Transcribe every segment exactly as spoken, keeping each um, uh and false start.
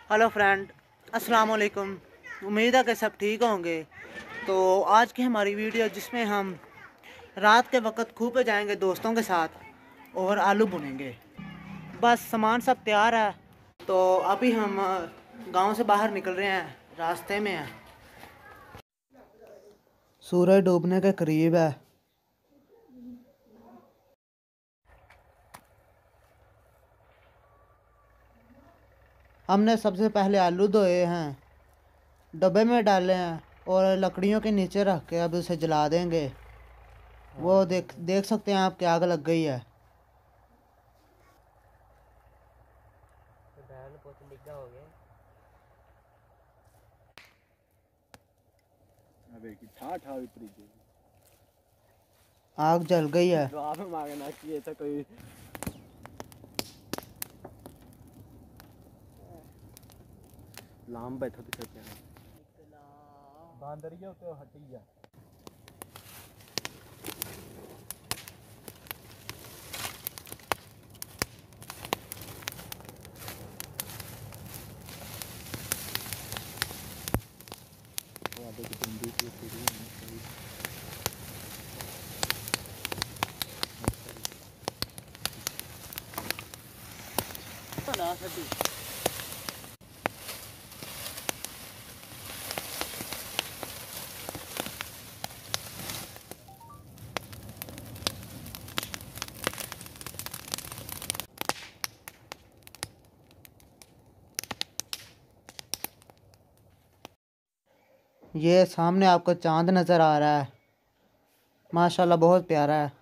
Hello friend, अस्सलाम वालेकुम। उम्मीद है कि सब ठीक होंगे। तो आज की हमारी वीडियो जिसमें हम रात के वक्त खूह पे जाएंगे दोस्तों के साथ और आलू भुनेंगे। बस सामान सब तैयार है। तो अभी हम गांव से बाहर निकल रहे हैं, रास्ते में हैं। सूरज डूबने के करीब है। हमने सबसे पहले आलू धोए हैं, डब्बे में डाले हैं और लकड़ियों के नीचे रख के अब उसे जला देंगे। वो देख देख सकते हैं आप कि आग लग गई है। आग जल गई है। लाम बैठो तो बांदरिया तो हटी जा। ये सामने आपको चांद नज़र आ रहा है, माशाल्लाह बहुत प्यारा है।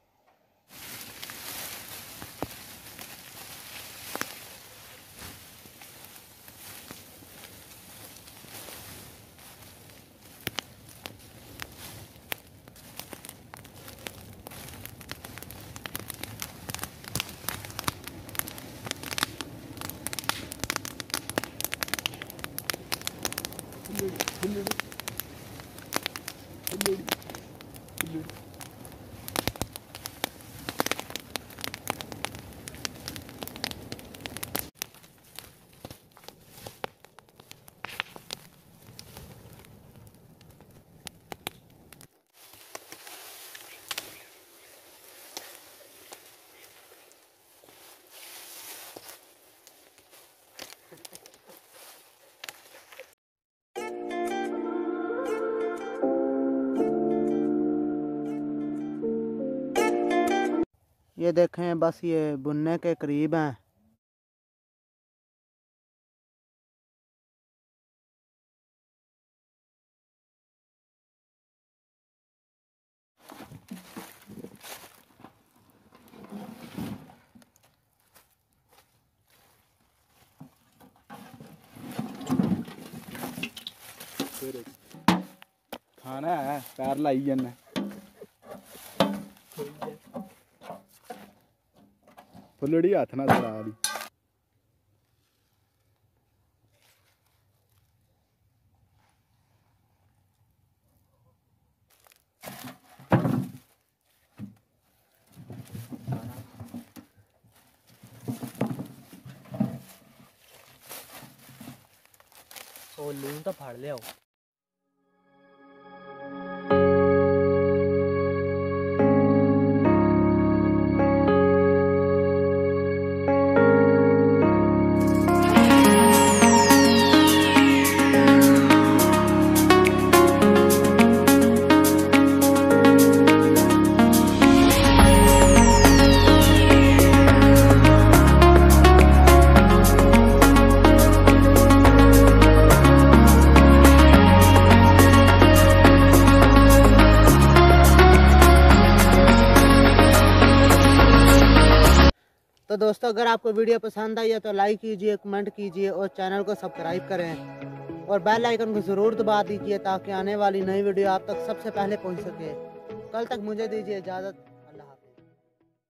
ये देखें, बस ये बुनने के करीब हैं। खाना है पैर लाई जाना फुलड़ी हाथ ना चला दी। ओ लून तो फाड़ ले आओ। तो दोस्तों, अगर आपको वीडियो पसंद आई है तो लाइक कीजिए, कमेंट कीजिए और चैनल को सब्सक्राइब करें और बेल आइकन को ज़रूर दबा दीजिए ताकि आने वाली नई वीडियो आप तक सबसे पहले पहुंच सके। कल तक मुझे दीजिए इजाज़त।